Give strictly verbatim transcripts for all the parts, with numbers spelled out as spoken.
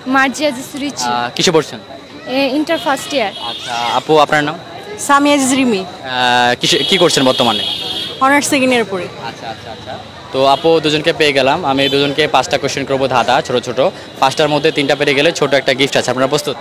মার্জিয়া রিচি। আহ, কিসে পড়ছেন? Inter first year. আচ্ছা আপু আপনার নাম? সামিয়া রিমি। আহ, কিসে কি করছেন বর্তমানে? অনার্স সেকেন্ড ইয়ার পড়ি। আচ্ছা আচ্ছা আচ্ছা তো আপু দুজনকে পেয়ে গেলাম, আমি দুজনকে পাঁচটা কোশ্চেন করবো ধাঁধা ছোট ছোট, পাঁচটার মধ্যে তিনটা পেরে গেলে ছোট একটা গিফট আছে। আপনারা প্রস্তুত?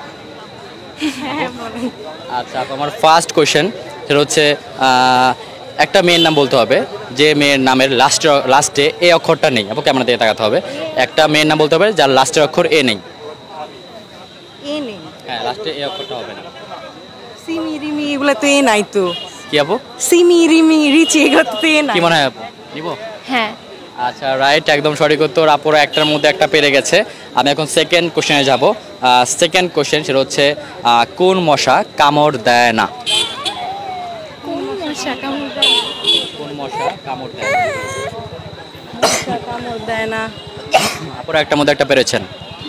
আচ্ছা আপু আমার ফার্স্ট কোশ্চেন সেটা হচ্ছে আহ, একটা মেয়ের নাম বলতে হবে যে মেয়ের নামের লাস্টে লাস্টে এ অক্ষরটা নেই। আপু ক্যামেরা দিকে তাকাতে হবে। একটা মেয়ের নাম বলতে হবে যার লাস্টের অক্ষর এ নেই। এ নেই? হ্যাঁ লাস্টে এ অক্ষরটা হবে না। সিমি রিমি এগুলো তো এ নাই তো। কি আপু? সিমি রিমি রিচি এগুলো তো এ নাই। কি মনে হয় আপু নিব? হ্যাঁ। আচ্ছা রাইট, একদম সঠিক উত্তর। আপুরা একটার মধ্যে একটা পেরে গেছে। আমি এখন সেকেন্ড কোশ্চেনে যাব। সেকেন্ড কোশ্চেন সেটা হচ্ছে আহ, কোন মশা কামড় দেয় না? কোন মশা কামড় দেয়? কোন মশা কামড় দেয় না? মশা কামড় দেয় না। আপুরা একটার মধ্যে একটা পেরেছেন।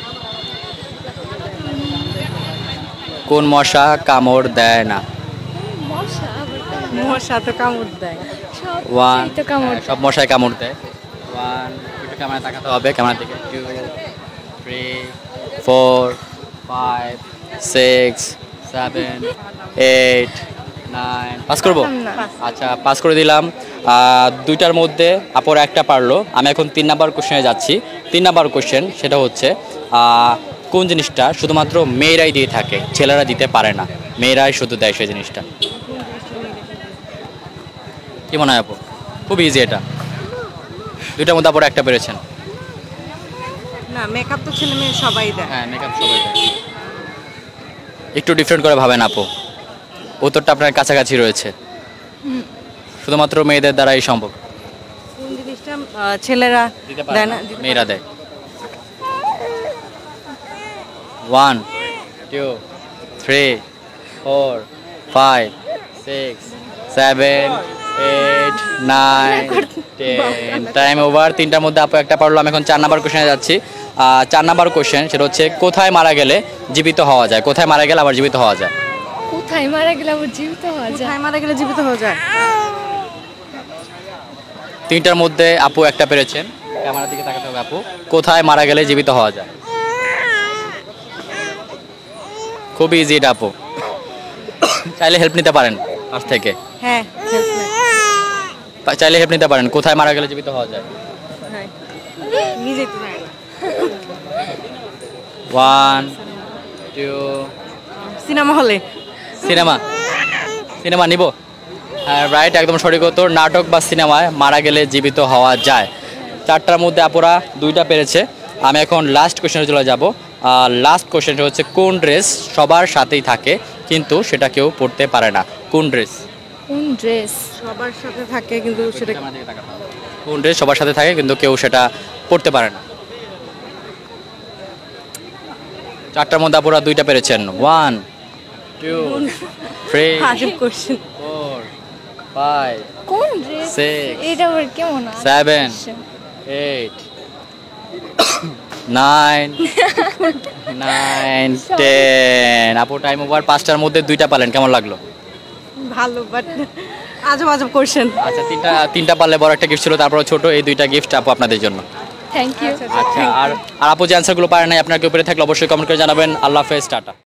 কোন মশা কামড় দেয় না? মশা আবার কামড়- মশা তো কামড় দেয়। সব ওয়ান, মশাই তো কামড় সব মশাই কামড় দেয়। ওয়ান, একটু ক্যামেরা তাকাতে হবে, ক্যামেরা থেকে। Two, three, four, five, six, seven, eight, nine. Pass করবো? না। আচ্ছা পাস করে দিলাম। আহ, দুইটার মধ্যে আপুর একটা পারলো। আমি এখন তিন নাম্বার কোশ্চেনে যাচ্ছি। তিন নাম্বার কোশ্চেন সেটা হচ্ছে আহ, কোন জিনিসটা শুধুমাত্র মেয়েরাই দিয়ে থাকে, ছেলেরা দিতে পারে না, মেয়েরাই শুধু দেয় সেই জিনিসটা? কি মনে হয় আপু? খুব ইজি এটা। দুইটার মধ্যে আপুর একটা পেরেছেন। না মেকআপ তো ছেলে মেয়ে সবাই দেয়। হ্যাঁ মেকআপ সবাই দেয়। একটু ডিফারেন্ট করে ভাবেন আপু, উত্তরটা আপনার কাছাকাছি রয়েছে। শুধুমাত্র মেয়েদের দ্বারাই সম্ভব। কোন জিনিসটা আহ, ছেলেরা দিতে পারে দেয় না, না? মেয়েরা দেয়। One, two, three, four, five, six, seven, eight, nine, ten. Time over. তিনটার মধ্যে আপু একটা পারলো। আমি এখন চার নাম্বার কোশ্চেনে যাচ্ছি। আহ, চার নাম্বার কোশ্চেন সেটা হচ্ছে কোথায় মারা গেলে জীবিত হওয়া যায়? কোথায় মারা গেলে আবার জীবিত হওয়া যায়? কোথায় মারা গেলে আবার জীবিত হওয়া যায়? কোথায় মারা গেলে জীবিত হয়ে যায়? তিনটার মধ্যে আপু একটা পেরেছেন। ক্যামেরার দিকে তাকাতে হবে আপু। কোথায় মারা গেলে জীবিত হওয়া যায়? খুব ইজি এটা আপু, চাইলে হেল্প নিতে পারেন পাশ থেকে। হ্যাঁ help নেয়। পা- চাইলে হেল্প নিতে পারেন। কোথায় মারা গেলে জীবিত হওয়া যায়? হ্যাঁ নিজেই তো জানি না। ওয়ান, টু, সিনেমা হলে। সিনেমা। সিনেমা নিব? হ্যাঁ রাইট, একদম সঠিক উত্তর। নাটক বা সিনেমায় মারা গেলে জীবিত হওয়া যায়। চারটার মধ্যে আপুরা দুইটা পেরেছে। আমি এখন লাস্ট কোশ্চেনে চলে যাব। লাস্ট কোশ্চেনটা হচ্ছে কোন ড্রেস সবার সাথেই থাকে কিন্তু সেটা কেউ পরতে পারে না? কোন ড্রেস? কোন ড্রেস? সবার সাথে থাকে কিন্তু সেটা কোন ড্রেস সবার সাথে থাকে কিন্তু কেউ সেটা পরতে পারে না? চারটার মধ্যে আপুরা দুইটা পেরেছেন। ওয়ান, টু, থ্রি, আজব কোশ্চেন। ফোর, ফাইভ, কোন ড্রেস? Six, এটা আবার কেমন? seven, eight, nine, nine, ten. আপু টাইম ওভার। পাঁচটার মধ্যে দুইটা পালেন, কেমন লাগলো? ভালো বাট আজব আজব কোশ্চেন। আচ্ছা তিনটা তিনটা পারলে বড় একটা গিফট ছিল, তারপর ছোট এই দুইটা গিফট আপু আপনাদের জন্য। Thank you. আচ্ছা আর আর আপু যে অ্যান্সারগুলো পারে নাই আপনার কেউ পেরে থাকলে অবশ্যই কমেন্ট করে জানাবেন। আল্লাহ হাফেজ, টাটা।